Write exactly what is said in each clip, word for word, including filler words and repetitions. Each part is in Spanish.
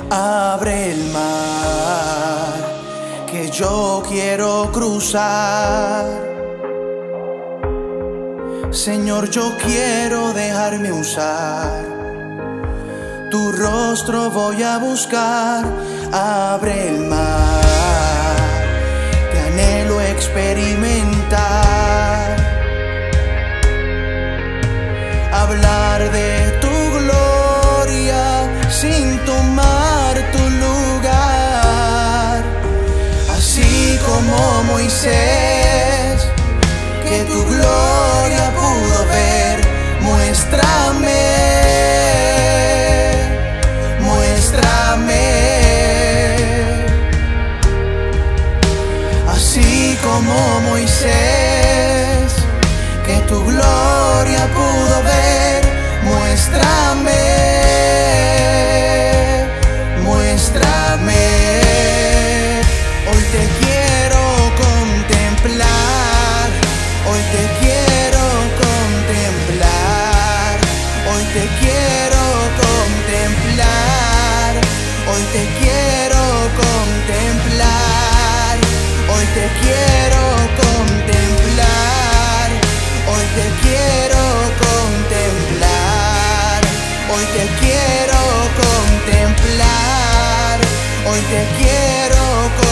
Abre el mar, que yo quiero cruzar. Señor, yo quiero dejarme usar. Tu rostro voy a buscar. Abre el mar, que anhelo experimentar. Hablar de tu gloria sin tomar tu lugar. Así como Moisés, que tu gloria pudo ver. Muéstrame, muéstrame. Así como Moisés, que tu gloria pudo ver. Muéstrame, muéstrame. Hoy te quiero contemplar, hoy te quiero contemplar, hoy te quiero contemplar, hoy te quiero contemplar, hoy te quiero contemplar, hoy te quiero contemplar, hoy te quiero contemplar, hoy te quiero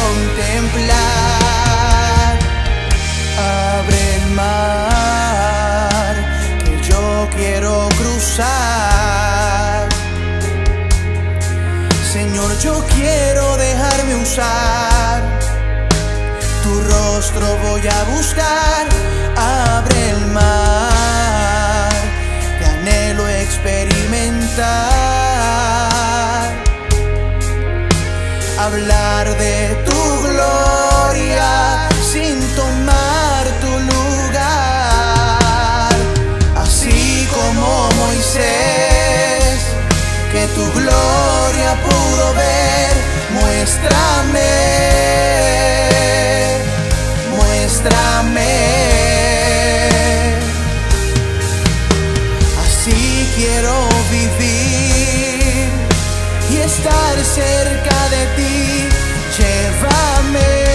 contemplar. Abre el mar, que yo quiero cruzar. Señor, yo quiero dejarme usar. Tu rostro voy a buscar. Abre el mar, que anhelo experimentar. Hablar de tu gloria sin tomar tu lugar. Así como Moisés, que tu gloria pudo ver. Muéstrame, muéstrame. Así quiero vivir y estar cerca de ti. Llévame.